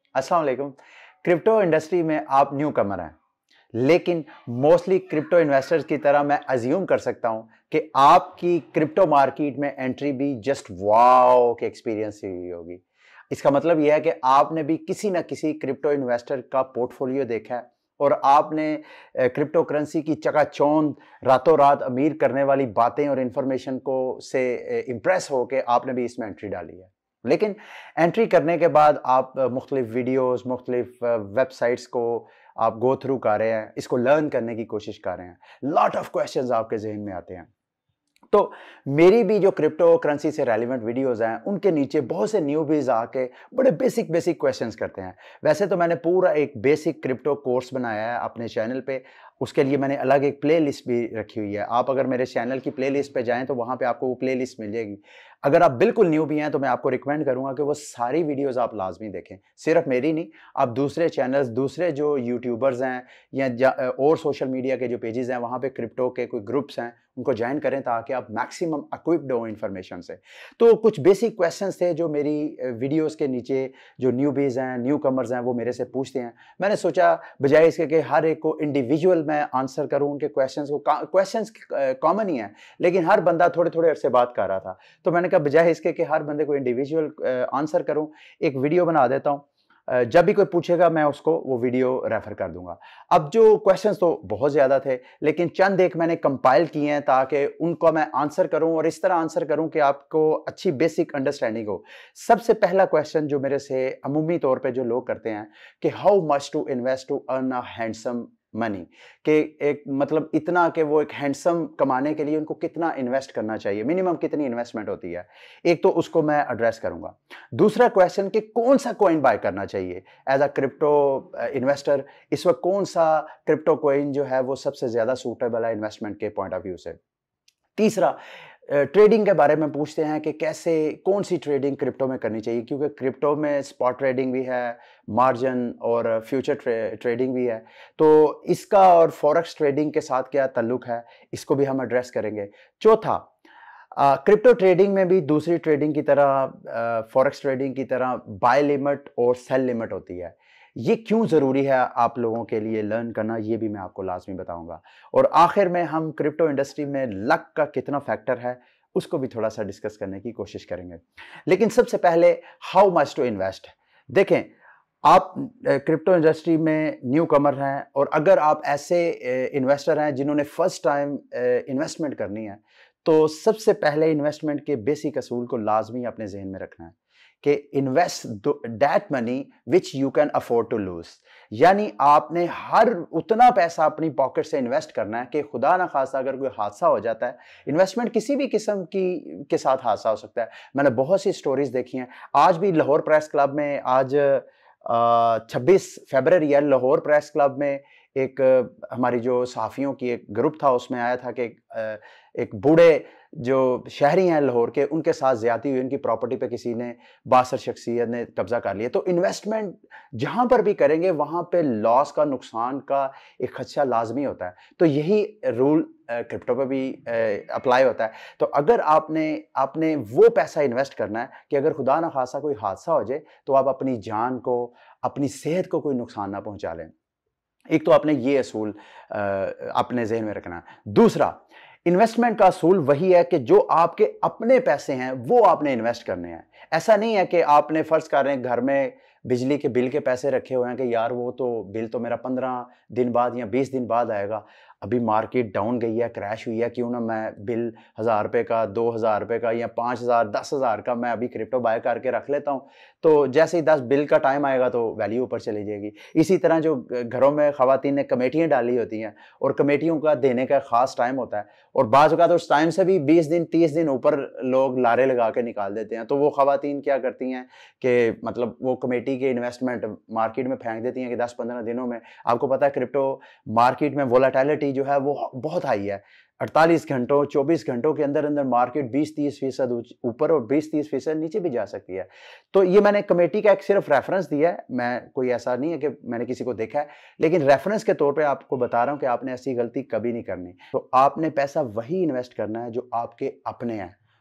अस्सलाम वालेकुम। Crypto industry में आप न्यू कमर हैं, लेकिन मोस्टली क्रिप्टो इन्वेस्टर्स की तरह मैं अज्यूम कर सकता हूं कि आपकी क्रिप्टो मार्केट में एंट्री भी जस्ट वाओ के एक्सपीरियंस ही हुई होगी। इसका मतलब यह है कि आपने भी किसी ना किसी क्रिप्टो इन्वेस्टर का पोर्टफोलियो देखा है और आपने क्रिप्टो करेंसी की चकाचौंध रातों रात अमीर करने वाली बातें और इंफॉर्मेशन को से इम्प्रेस होकर आपने भी इसमें एंट्री डाली है। लेकिन एंट्री करने के बाद आप मुख्तलिफ वीडियोस, मुख्तलिफ वेबसाइट्स को आप गो थ्रू कर रहे हैं, इसको लर्न करने की कोशिश कर रहे हैं। लॉट ऑफ क्वेश्चंस आपके जहन में आते हैं। तो मेरी भी जो क्रिप्टो करेंसी से रेलिवेंट वीडियोस हैं, उनके नीचे बहुत से न्यूबीज आके बड़े बेसिक बेसिक क्वेश्चंस करते हैं। वैसे तो मैंने पूरा एक बेसिक क्रिप्टो कोर्स बनाया है अपने चैनल पे, उसके लिए मैंने अलग एक प्लेलिस्ट भी रखी हुई है। आप अगर मेरे चैनल की प्लेलिस्ट पे जाएं तो वहां पे आपको वो प्लेलिस्ट मिल जाएगी। अगर आप बिल्कुल न्यू भी हैं तो मैं आपको रिकमेंड करूंगा कि वो सारी वीडियोस आप लाजमी देखें, सिर्फ मेरी नहीं, आप दूसरे चैनल्स, दूसरे जो यूट्यूबर्स हैं या और सोशल मीडिया के जो पेजेस हैं, वहाँ पे क्रिप्टो के कोई ग्रुप्स हैं, उनको ज्वाइन करें ताकि आप मैक्सिमम इक्विप्ड हो इन्फॉर्मेशन से। तो कुछ बेसिक क्वेश्चंस थे जो मेरी वीडियोस के नीचे जो न्यूबीज हैं, न्यू कमर्स हैं, वो मेरे से पूछते हैं। मैंने सोचा बजाय इसके कि हर एक को इंडिविजुअल मैं आंसर करूं उनके क्वेश्चंस को, क्वेश्चंस कॉमन ही है लेकिन हर बंदा थोड़े थोड़े अरसे बात कर रहा था, तो मैंने कहा बजाय इसके कि हर बंदे को इंडिविजुअल आंसर करूं, एक वीडियो बना देता हूं। जब भी कोई पूछेगा मैं उसको वो वीडियो रेफर कर दूंगा। अब जो क्वेश्चंस तो बहुत ज्यादा थे, लेकिन चंद एक मैंने कंपाइल किए हैं ताकि उनको मैं आंसर करूं और इस तरह आंसर करूं कि आपको अच्छी बेसिक अंडरस्टैंडिंग हो। सबसे पहला क्वेश्चन जो मेरे से अमूमी तौर पे जो लोग करते हैं कि how much to invest to earn a handsome money, कि एक मतलब इतना कि वो एक हैंडसम कमाने के लिए उनको कितना इन्वेस्ट करना चाहिए, मिनिमम कितनी इन्वेस्टमेंट होती है। एक तो उसको मैं एड्रेस करूंगा। दूसरा क्वेश्चन कि कौन सा कॉइन बाय करना चाहिए एज अ क्रिप्टो इन्वेस्टर, इस वक्त कौन सा क्रिप्टो कॉइन जो है वो सबसे ज्यादा सूटेबल है इन्वेस्टमेंट के पॉइंट ऑफ व्यू से। तीसरा ट्रेडिंग के बारे में पूछते हैं कि कैसे, कौन सी ट्रेडिंग क्रिप्टो में करनी चाहिए, क्योंकि क्रिप्टो में स्पॉट ट्रेडिंग भी है, मार्जिन और फ्यूचर ट्रेडिंग भी है। तो इसका और फॉरेक्स ट्रेडिंग के साथ क्या ताल्लुक है, इसको भी हम एड्रेस करेंगे। चौथा, क्रिप्टो ट्रेडिंग में भी दूसरी ट्रेडिंग की तरह, फॉरेक्स ट्रेडिंग की तरह बाय लिमिट और सेल लिमिट होती है। ये क्यों ज़रूरी है आप लोगों के लिए लर्न करना, ये भी मैं आपको लाजमी बताऊंगा। और आखिर में हम क्रिप्टो इंडस्ट्री में लक का कितना फैक्टर है उसको भी थोड़ा सा डिस्कस करने की कोशिश करेंगे। लेकिन सबसे पहले हाउ मच टू इन्वेस्ट। देखें, आप क्रिप्टो इंडस्ट्री में न्यू कमर हैं और अगर आप ऐसे इन्वेस्टर हैं जिन्होंने फर्स्ट टाइम इन्वेस्टमेंट करनी है, तो सबसे पहले इन्वेस्टमेंट के बेसिक असूल को लाजमी अपने जहन में रखना है कि invest that money which you can afford to lose. यानी आपने हर उतना पैसा अपनी पॉकेट से इन्वेस्ट करना है कि खुदा ना खासा अगर कोई हादसा हो जाता है, इन्वेस्टमेंट किसी भी किस्म की के साथ हादसा हो सकता है। मैंने बहुत सी स्टोरीज देखी हैं। आज भी लाहौर प्रेस क्लब में, आज 26 फरवरी है, लाहौर प्रेस क्लब में एक हमारी जो सहाफ़ियों की एक ग्रुप था, उसमें आया था कि एक बूढ़े जो शहरी हैं लाहौर के, उनके साथ ज्यादती हुई, उनकी प्रॉपर्टी पे किसी ने, बासर शख्सियत ने कब्जा कर लिया। तो इन्वेस्टमेंट जहां पर भी करेंगे वहां पे लॉस का, नुकसान का एक खदशा लाजमी होता है। तो यही रूल क्रिप्टो पे भी अप्लाई होता है। तो अगर आपने वो पैसा इन्वेस्ट करना है कि अगर खुदा ना खासा कोई हादसा हो जाए तो आप अपनी जान को, अपनी सेहत को कोई नुकसान ना पहुंचा लें। एक तो आपने ये असूल अपने जहन में रखना है। दूसरा, इन्वेस्टमेंट का असूल वही है कि जो आपके अपने पैसे हैं वो आपने इन्वेस्ट करने हैं। ऐसा नहीं है कि आपने फर्ज कर रहे हैं घर में बिजली के बिल के पैसे रखे हुए हैं कि यार वो तो बिल तो मेरा 15 दिन बाद या 20 दिन बाद आएगा, अभी मार्केट डाउन गई है, क्रैश हुई है, क्यों ना मैं बिल 1000 रुपये का, 2000 रुपये का या 5000, 10,000 का मैं अभी क्रिप्टो बाय करके रख लेता हूँ, तो जैसे ही 10 बिल का टाइम आएगा तो वैल्यू ऊपर चली जाएगी। इसी तरह जो घरों में खवातीन ने कमेटियाँ डाली होती हैं और कमेटियों का देने का खास टाइम होता है और बाज़ औक़ात उस टाइम से भी 20 दिन 30 दिन ऊपर लोग लारे लगा के निकाल देते हैं। तो वो खवातीन क्या करती हैं कि मतलब वो कमेटी के इन्वेस्टमेंट मार्केट में फेंक देती हैं कि 10-15 दिनों में, आपको पता है क्रिप्टो मार्केट में वोलेटिलिटी जो है वो बहुत हाई है। 48 घंटों, 24 घंटों के अंदर अंदर मार्केट 20-30% ऊपर और 20-30% नीचे भी जा सकती है। तो ये मैंने कमेटी का एक सिर्फ रेफरेंस दिया है, मैं कोई ऐसा नहीं है कि मैंने किसी को देखा है, लेकिन रेफरेंस के तौर पे आपको बता रहा हूं कि आपने ऐसी गलती कभी नहीं करनी। तो आपने पैसा वही इन्वेस्ट करना है जो आपके अपने हैं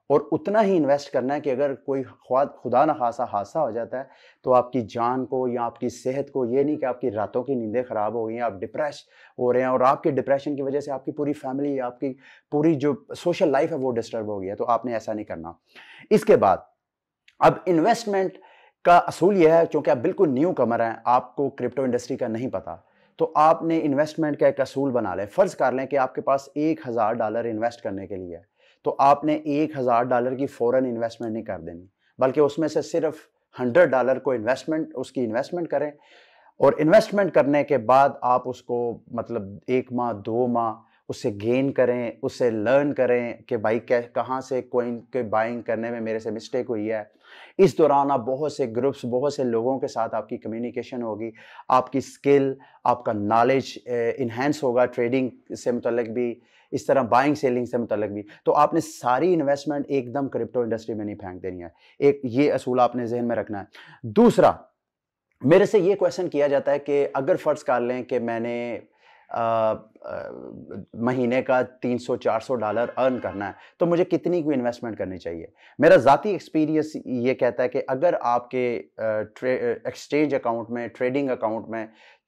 और उतना ही इन्वेस्ट करना है कि अगर कोई खुदा ना खासा हादसा हो जाता है तो आपकी जान को या आपकी सेहत को, ये नहीं कि आपकी रातों की नींदें खराब हो गई हैं, आप डिप्रेस हो रहे हैं और आपके डिप्रेशन की वजह से आपकी पूरी फैमिली, आपकी पूरी जो सोशल लाइफ है वो डिस्टर्ब हो गई है। तो आपने ऐसा नहीं करना। इसके बाद अब इन्वेस्टमेंट का असूल यह है, क्योंकि आप बिल्कुल न्यू कमर हैं, आपको क्रिप्टो इंडस्ट्री का नहीं पता, तो आपने इन्वेस्टमेंट का एक असूल बना लें। फर्ज कर लें कि आपके पास $1000 इन्वेस्ट करने के लिए है, तो आपने $1000 की फौरन इन्वेस्टमेंट नहीं कर देनी, बल्कि उसमें से सिर्फ $100 को उसकी इन्वेस्टमेंट करें। और इन्वेस्टमेंट करने के बाद आप उसको मतलब 1 माह 2 माह उससे गेन करें, उससे लर्न करें कि भाई कहाँ से कोइन के बाइंग करने में मेरे से मिस्टेक हुई है। इस दौरान आप बहुत से ग्रुप्स, बहुत से लोगों के साथ आपकी कम्युनिकेशन होगी, आपकी स्किल, आपका नॉलेज इन्हेंस होगा, ट्रेडिंग से मुतल्लिक भी, इस तरह बाइंग सेलिंग से मुतल्लिक भी। तो आपने सारी इन्वेस्टमेंट एकदम क्रिप्टो इंडस्ट्री में नहीं फेंक देनी है। एक ये असूल आपने जहन में रखना है। दूसरा, मेरे से ये क्वेश्चन किया जाता है कि अगर फर्ज कर लें कि मैंने महीने का $300-400 अर्न करना है, तो मुझे कितनी की इन्वेस्टमेंट करनी चाहिए? मेरा ज़ाती एक्सपीरियंस ये कहता है कि अगर आपके एक्सचेंज अकाउंट में, ट्रेडिंग अकाउंट में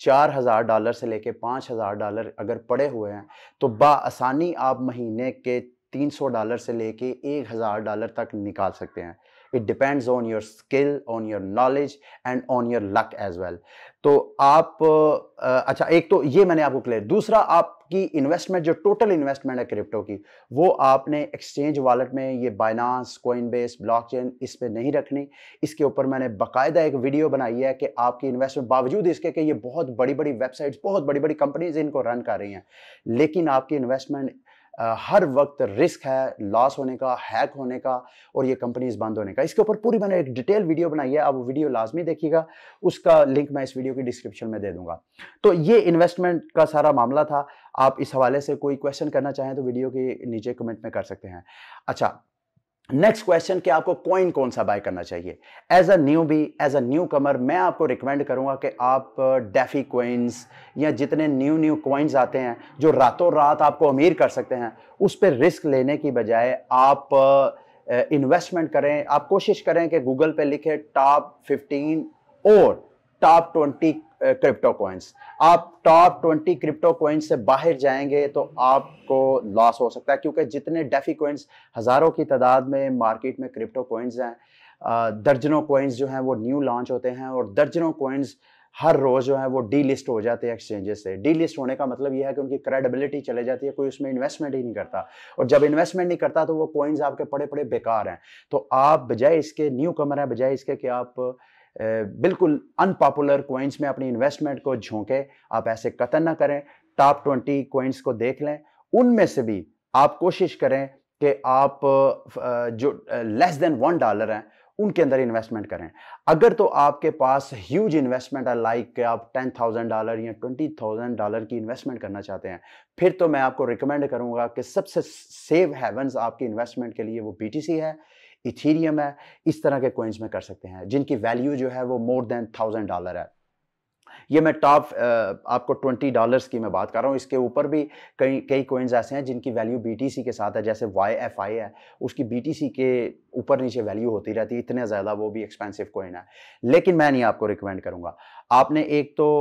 $4000 से लेके $5000 अगर पड़े हुए हैं, तो बाआसानी आप महीने के $300 से लेके $1000 तक निकाल सकते हैं। It depends on your skill, on your knowledge and on your luck as well. तो आप अच्छा, एक तो ये मैंने आपको क्लियर। दूसरा, आपकी इन्वेस्टमेंट, जो टोटल इन्वेस्टमेंट है क्रिप्टो की, वो आपने एक्सचेंज वॉलेट में, ये बाइनांस, कोइनबेस, ब्लॉकचेन, इस पे नहीं रखनी। इसके ऊपर मैंने बाकायदा एक वीडियो बनाई है कि आपकी इन्वेस्टमेंट, बावजूद इसके कि ये बहुत बड़ी बड़ी वेबसाइट्स, बहुत बड़ी बड़ी कंपनीज इनको रन कर रही हैं, लेकिन आपकी इन्वेस्टमेंट हर वक्त रिस्क है लॉस होने का, हैक होने का और ये कंपनीज बंद होने का। इसके ऊपर पूरी मैंने एक डिटेल वीडियो बनाई है, आप वो वीडियो लाजमी देखिएगा, उसका लिंक मैं इस वीडियो की डिस्क्रिप्शन में दे दूंगा। तो ये इन्वेस्टमेंट का सारा मामला था। आप इस हवाले से कोई क्वेश्चन करना चाहें तो वीडियो के नीचे कमेंट में कर सकते हैं। अच्छा, नेक्स्ट क्वेश्चन कि आपको कॉइन कौन सा बाय करना चाहिए। As a newbie, as a newcomer, मैं आपको रिकमेंड करूंगा कि आप डेफी कॉइन्स या जितने न्यू कॉइन्स आते हैं जो रातों रात आपको अमीर कर सकते हैं, उस पर रिस्क लेने की बजाय आप इन्वेस्टमेंट करें। आप कोशिश करें कि गूगल पे लिखे टॉप 15 और टॉप 20 क्रिप्टो कॉइन्स। आप टॉप 20 क्रिप्टो कॉइन्स से बाहर जाएंगे तो आपको लॉस हो सकता है, क्योंकि जितने डेफी कॉइन्स, हजारों की तादाद में मार्केट में क्रिप्टो कॉइन्स हैं, दर्जनों कॉइन्स जो हैं वो न्यू लॉन्च होते हैं और दर्जनों कॉइन्स हर रोज जो है वो डी लिस्ट हो जाते हैं एक्सचेंजेस से। डी लिस्ट होने का मतलब यह है कि उनकी क्रेडिबिलिटी चले जाती है, कोई उसमें इन्वेस्टमेंट ही नहीं करता, और जब इन्वेस्टमेंट नहीं करता तो वो कॉइन्स आपके पड़े पड़े बेकार हैं। तो आप बजाय इसके, न्यू कमर है, बजाय इसके कि आप बिल्कुल अनपॉपुलर कॉइन्स में अपनी इन्वेस्टमेंट को झोंके, आप ऐसे कतन ना करें। टॉप 20 कॉइन्स को देख लें, उनमें से भी आप कोशिश करें कि आप जो लेस देन $1 हैं उनके अंदर इन्वेस्टमेंट करें। अगर तो आपके पास ह्यूज इन्वेस्टमेंट है, लाइक आप $10,000 या $20,000 की इन्वेस्टमेंट करना चाहते हैं, फिर तो मैं आपको रिकमेंड करूंगा कि सबसे सेफ हेवन्स आपकी इन्वेस्टमेंट के लिए वो BTC है, इथीरियम है, इस तरह के कॉइन्स में कर सकते हैं जिनकी वैल्यू जो है वो मोर देन $1,000 है। ये मैं टॉप आपको $20 की मैं बात कर रहा हूँ। इसके ऊपर भी कई कॉइन्स ऐसे हैं जिनकी वैल्यू BTC के साथ है, जैसे YFI है, उसकी BTC के ऊपर नीचे वैल्यू होती रहती है, इतने ज़्यादा वो भी एक्सपेंसिव कॉइन है। लेकिन मैं नहीं आपको रिकमेंड करूँगा। आपने एक तो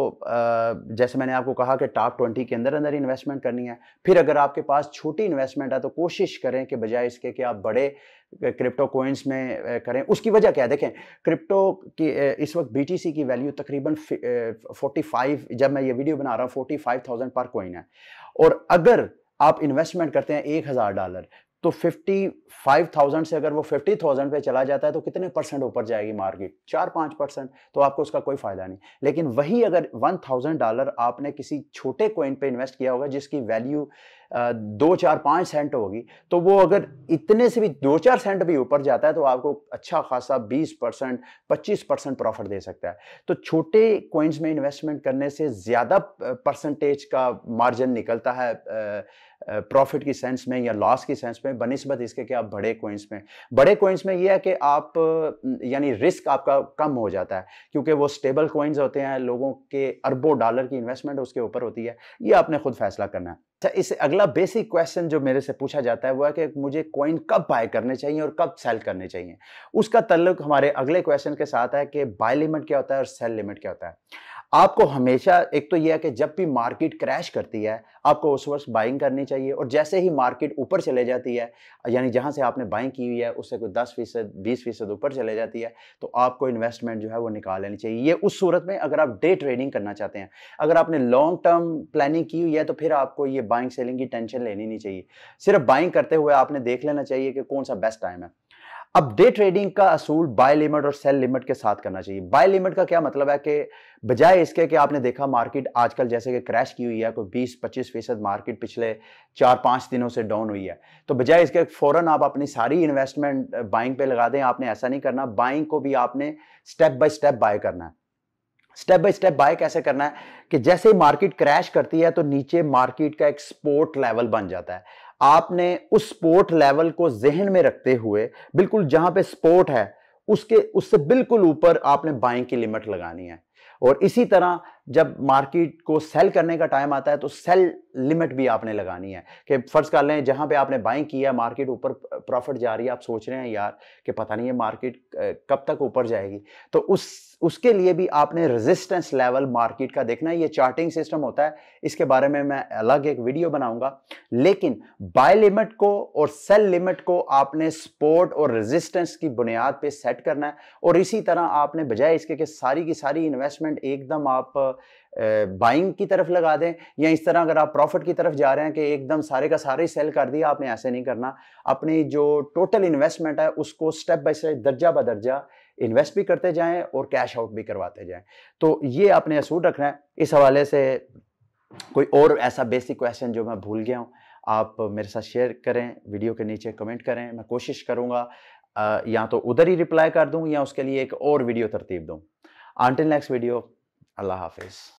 जैसे मैंने आपको कहा कि टॉप 20 के अंदर अंदर इन्वेस्टमेंट करनी है। फिर अगर आपके पास छोटी इन्वेस्टमेंट है तो कोशिश करें कि बजाय इसके कि आप बड़े क्रिप्टो कॉइन्स में करें। उसकी वजह क्या है, देखें, क्रिप्टो की इस वक्त BTC की वैल्यू तकरीबन 45, जब मैं ये वीडियो बना रहा हूँ 45,000 पर कॉइन है, और अगर आप इन्वेस्टमेंट करते हैं $1000 तो 55,000 से अगर वो 50,000 पे चला जाता है तो कितने परसेंट ऊपर जाएगी मार्केट? 4-5%। तो आपको उसका कोई फायदा नहीं। लेकिन वही अगर $1,000 आपने किसी छोटे कॉइन पे इन्वेस्ट किया होगा जिसकी वैल्यू 2-4-5 सेंट होगी, तो वो अगर इतने से भी 2-4 सेंट भी ऊपर जाता है तो आपको अच्छा खासा 20%, 25% प्रॉफिट दे सकता है। तो छोटे कॉइन्स में इन्वेस्टमेंट करने से ज्यादा परसेंटेज का मार्जिन निकलता है प्रॉफिट की सेंस में या लॉस की सेंस में बनिस्बत इसके कि आप बड़े कोइंस में ये है कि आप यानी रिस्क आपका कम हो जाता है, क्योंकि वो स्टेबल कोइंस होते हैं, लोगों के अरबों डॉलर की इन्वेस्टमेंट उसके ऊपर होती है। ये आपने खुद फैसला करना है। अच्छा, इससे अगला बेसिक क्वेश्चन जो मेरे से पूछा जाता है वो है कि मुझे कॉइन कब बाय करने चाहिए और कब सेल करने चाहिए। उसका ताल्लुक हमारे अगले क्वेश्चन के साथ है कि बाय लिमिट क्या होता है और सेल लिमिट क्या होता है। आपको हमेशा एक तो यह है कि जब भी मार्केट क्रैश करती है आपको उस वक्त बाइंग करनी चाहिए, और जैसे ही मार्केट ऊपर चले जाती है, यानी जहां से आपने बाइंग की हुई है उससे कोई 10% 20% ऊपर चले जाती है, तो आपको इन्वेस्टमेंट जो है वो निकाल लेनी चाहिए। ये उस सूरत में अगर आप डे ट्रेडिंग करना चाहते हैं। अगर आपने लॉन्ग टर्म प्लानिंग की हुई है तो फिर आपको ये बाइंग सेलिंग की टेंशन लेनी नहीं चाहिए। सिर्फ बाइंग करते हुए आपने देख लेना चाहिए कि कौन सा बेस्ट टाइम है। अब डे ट्रेडिंग का असूल बाय लिमिट और सेल लिमिट के साथ करना चाहिए। बाय लिमिट का क्या मतलब है कि बजाय इसके कि आपने देखा मार्केट आजकल जैसे कि क्रैश की हुई है, कोई 20-25% मार्केट पिछले 4-5 दिनों से डाउन हुई है, तो बजाय इसके फौरन आप अपनी सारी इन्वेस्टमेंट बाइंग पे लगा दें। आपने ऐसा नहीं करना। बाइंग को भी आपने स्टेप बाय स्टेप बाय करना है। स्टेप बाय स्टेप बाय कैसे करना है कि जैसे ही मार्केट क्रैश करती है तो नीचे मार्केट का एक सपोर्ट लेवल बन जाता है। आपने उस सपोर्ट लेवल को जहन में रखते हुए बिल्कुल जहां पे सपोर्ट है उससे बिल्कुल ऊपर आपने बाइंग की लिमिट लगानी है। और इसी तरह जब मार्केट को सेल करने का टाइम आता है तो सेल लिमिट भी आपने लगानी है कि फर्ज कर लें जहां पे आपने बाइंग किया, मार्केट ऊपर प्रॉफिट जा रही है, आप सोच रहे हैं यार कि पता नहीं है मार्केट कब तक ऊपर जाएगी, तो उसके लिए भी आपने रेजिस्टेंस लेवल मार्केट का देखना है। ये चार्टिंग सिस्टम होता है, इसके बारे में मैं अलग एक वीडियो बनाऊंगा। लेकिन बाय लिमिट को और सेल लिमिट को आपने सपोर्ट और रेजिस्टेंस की बुनियाद पे सेट करना है। और इसी तरह आपने बजाय इसके कि सारी की सारी इन्वेस्टमेंट एकदम आप बाइंग की तरफ लगा दें, या इस तरह अगर आप प्रॉफिट की तरफ जा रहे हैं कि एकदम सारे का सारे सेल कर दिया, आपने ऐसे नहीं करना। अपनी जो टोटल इन्वेस्टमेंट है उसको स्टेप बाय स्टेप दर्जा ब दर्जा इन्वेस्ट भी करते जाएं और कैश आउट भी करवाते जाएं। तो ये आपने असूल रखना है। इस हवाले से कोई और ऐसा बेसिक क्वेश्चन जो मैं भूल गया हूं, आप मेरे साथ शेयर करें, वीडियो के नीचे कमेंट करें। मैं कोशिश करूंगा या तो उधर ही रिप्लाई कर दूं या उसके लिए एक और वीडियो तरतीब दूं। अंटिल नेक्स्ट वीडियो, अल्लाह हाफिज।